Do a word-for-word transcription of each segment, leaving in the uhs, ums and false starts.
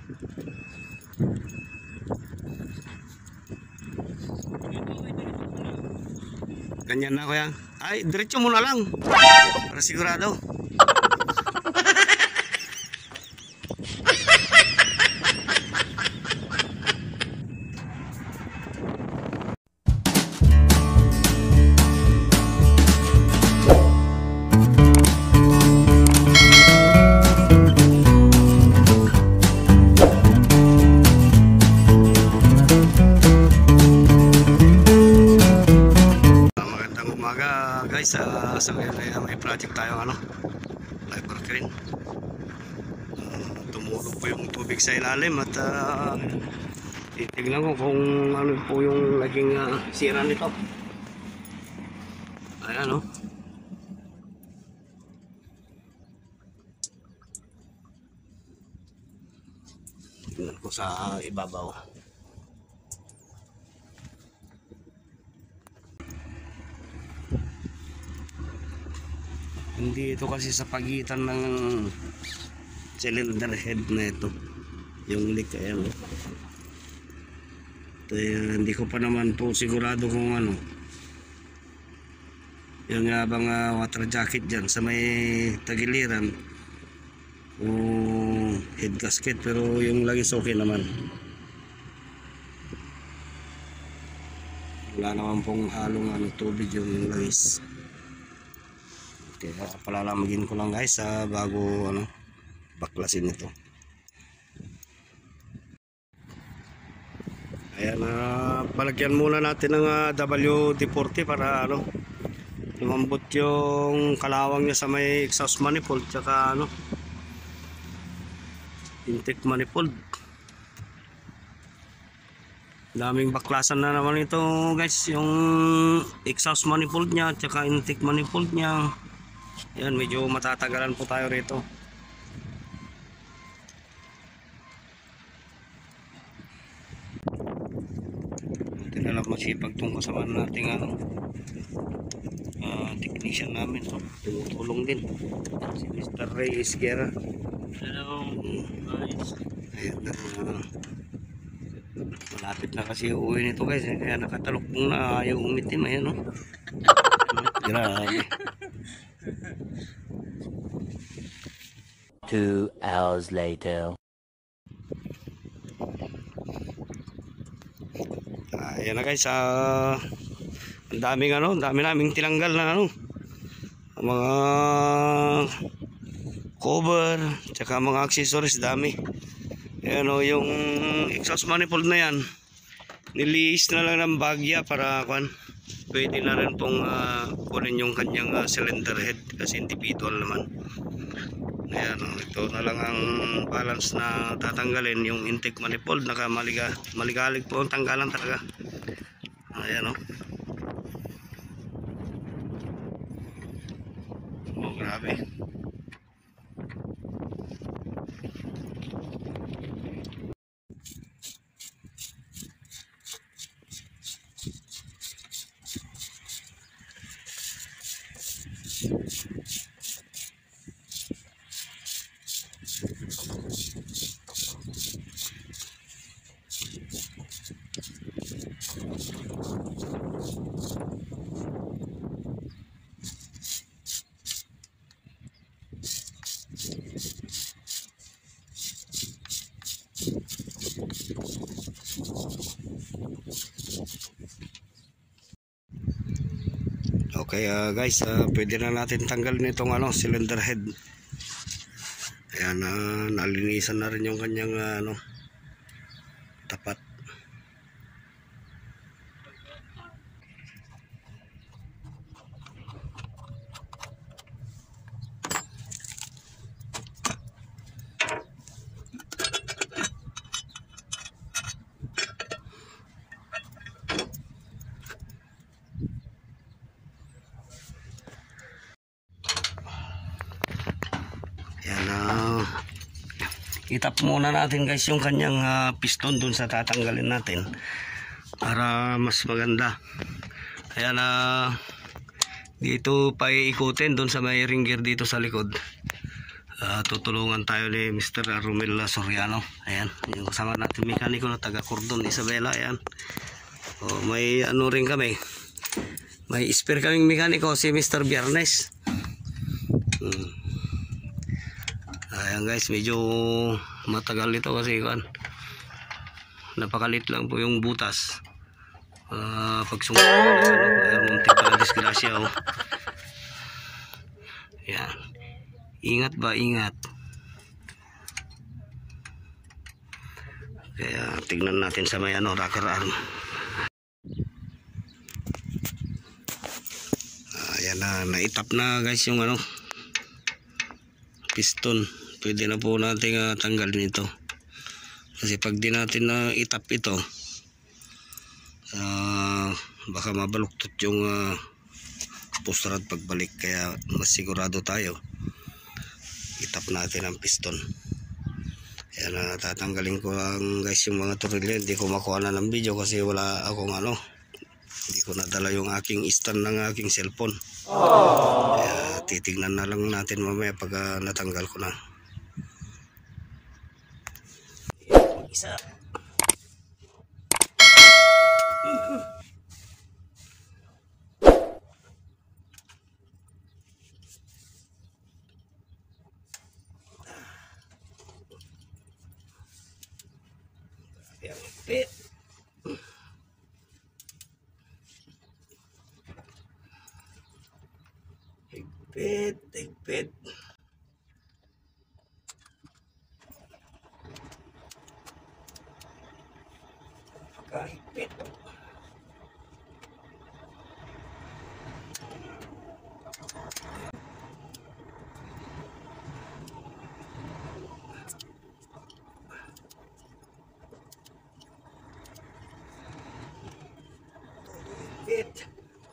Ganyan na kuya. Ay, diretso mo na lang. Para sigurado. Guys, uh, sa ngayon ay may project tayo ano, fiber crane. Uh, tumulog po yung tubig sa ilalim at uh, titignan ko kung ano po yung naging uh, sira nito. Ayan o. Tignan ko sa ibabaw. Hindi ito kasi sa pagitan ng cylinder head na ito yung leak. Ayan oh. Ito, uh, hindi ko pa naman po sigurado kung ano yung uh, bang uh, water jacket dyan sa may tagiliran o head gasket, pero yung langis okay naman, wala naman pong halong ano, tubig yung langis. Kaya palalamagin ko lang guys uh, bago ano, baklasin ito. Ayan, uh, palagyan muna natin ng uh, W D forty para ano, lumambot yung kalawang niya sa may exhaust manifold tsaka ano, intake manifold. Daming baklasan na naman ito guys, yung exhaust manifold niya tsaka intake manifold niya. Yan, medyo matatagalan po tayo rito. Ito na lang masipag tong kasama nating ano, uh, technician namin. So, tumutulong din si Mister Ray Esguera. Hello guys. Ayan na, uh, malapit na kasi uuwi nito guys, kaya nakatalokbong na ayaw umitim. Ayan o. Grabe. Two hours later. Ayan na guys, uh, ang daming ano, ang dami naming tinanggal na ano, mga cover, tsaka mga accessories, dami. Ayan o, yung exhaust manifold na yan, niliis na lang ng bagya para kwan, pwede na rin pong uh, kunin yung kanyang uh, cylinder head kasi individual naman. Ayan, ito na lang ang balance na tatanggalin, yung intake manifold. Nakamaliga, maligalig po ang tanggalan talaga. Ayan o. Oh, grabe. Okay uh, guys, uh, pwede na natin tanggalin itong ano, cylinder head. Ayan, uh, nalinisan na rin yung kanyang uh, ano, tapat. Itap muna natin guys yung kanyang uh, piston dun sa tatanggalin natin para mas maganda. Ayan, uh, dito pa iikutin dun sa may ring gear dito sa likod. Uh, tutulungan tayo ni Mister Romel Soriano. Ayan, yung kasama natin mekaniko na taga Cordon Isabela. Ayan. Oh, may ano rin kami. May spare kaming mekaniko si Mister Biernes. Hmm. Ayan guys, medyo matagal ito kasi kan. Napakalit lang po yung butas. Uh, pag sungkot ano, ano, muntik pa disgrasya oh. Ayan. Ingat ba, ingat. Kaya tignan natin sa may ano, rocker arm. Ayan na, naitap na guys yung ano, piston. Pwede na po natin uh, tanggalin ito. Kasi pag di natin na uh, itap ito, uh, baka mabaluktot yung uh, pustrad pagbalik. Kaya mas sigurado tayo, itap natin ang piston. Kaya na tatanggalin ko lang guys yung mga tornilyo. Hindi ko makuha na ng video kasi wala akong ano, hindi ko nadala yung aking stand ng aking cellphone. Kaya titignan na lang natin mamaya pag uh, natanggal ko na. Isa. Yang higpit. Higpit, higpit. Kahigpit. Higpit.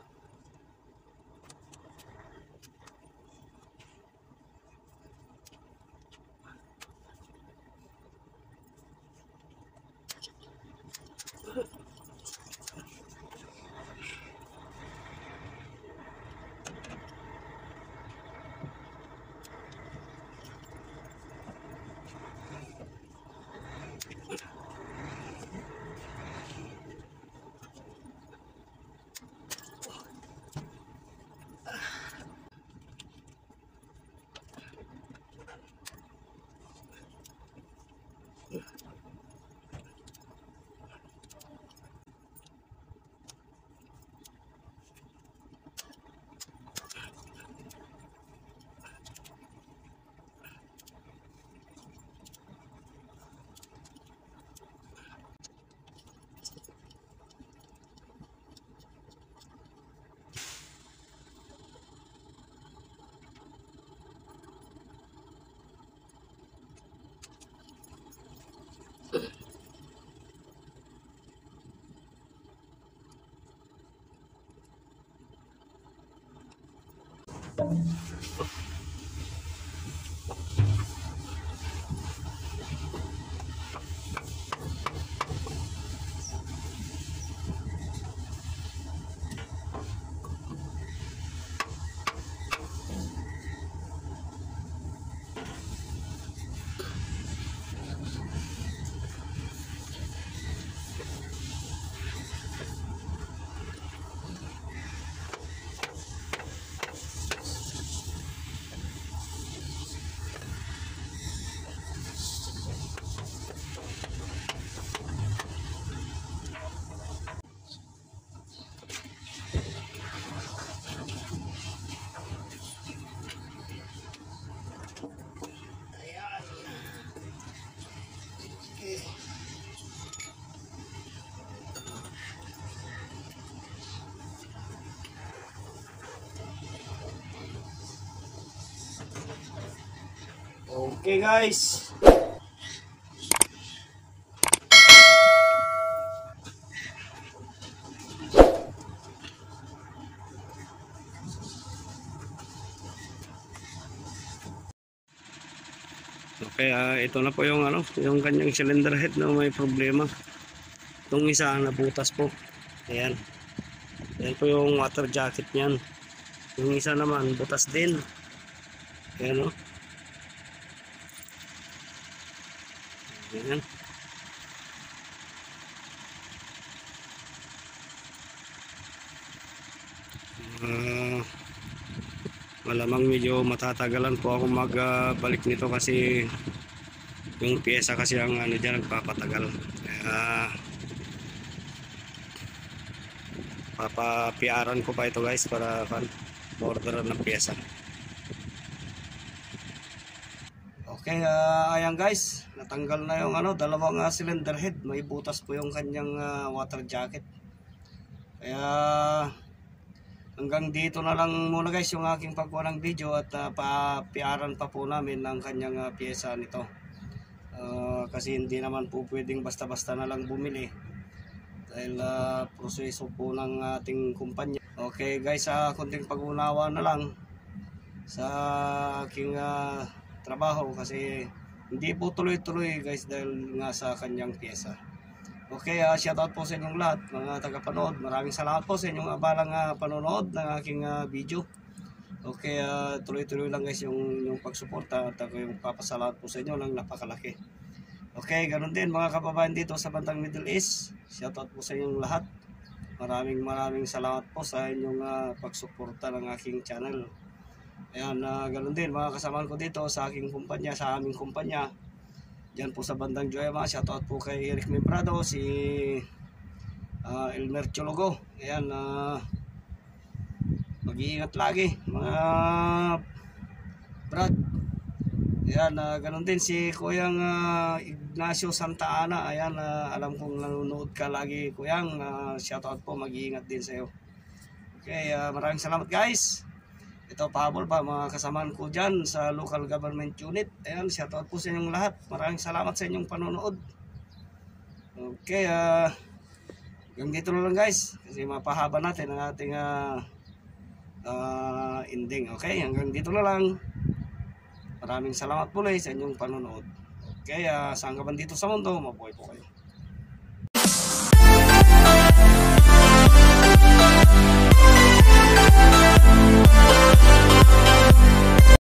Okay guys. Okay, uh, ito na po yung ano, yung kanyang cylinder head na may problema. Itong isa nabutas po. Ayan. Ayan po yung water jacket niyan. Yung isa naman butas din. Ayan o. Ayan. Uh, malamang medyo matatagalan po ako magbalik uh, nito kasi yung pyesa kasi ang ano dyan nagpapatagal. Kaya papapiaran ko pa ito guys para orderan ng pyesa. Okay, uh, ayan guys, natanggal na yung ano, dalawang uh, cylinder head. May butas po yung kanyang uh, water jacket. Kaya hanggang dito na lang muna guys yung aking pagkuha ng video at uh, papiaran pa po namin ng kanyang uh, pyesa nito. Uh, kasi hindi naman po pwedeng basta-basta na lang bumili dahil uh, proseso po ng ating kumpanya. Okay guys, uh, konting pag-unawa na lang sa aking uh, trabaho kasi hindi po tuloy-tuloy guys dahil nga sa kanyang pyesa. Okay, uh, shoutout po sa inyong lahat mga tagapanood. Maraming salamat po sa inyong abalang uh, panonood ng aking uh, video. Okay, uh, tuloy-tuloy lang guys yung, yung pagsuporta at ako yung papasalamat po sa inyo ng napakalaki. Okay, ganun din mga kababayan dito sa bandang Middle East. Shoutout po sa inyong lahat. Maraming maraming salamat po sa inyong uh, pagsuporta ng aking channel. Ayan, uh, ganun din mga kasamahan ko dito sa aking kumpanya, sa aming kumpanya. Diyan po sa bandang Joema, shoutout po kay Eric Membrado, si uh, Elmer Chologo. Ayan, uh, mag-iingat lagi mga Brad. Ayan, uh, ganun din si Kuyang uh, Ignacio Santa Ana. Ayan, uh, alam kong nanonood ka lagi Kuyang, uh, shoutout po, mag-iingat din sa iyo. Okay, uh, maraming salamat guys. Ito pahabol ba mga kasamahan ko dyan sa local government unit. Ayan, shoutout po sa inyong lahat. Maraming salamat sa inyong panonood. Okay, uh, hanggang dito na lang guys. Kasi mapahaba natin ang ating uh, uh, ending. Okay, hanggang dito na lang. Maraming salamat po sa inyong panonood. Okay, uh, saan ka man dito sa mundo, mabuhay po kayo.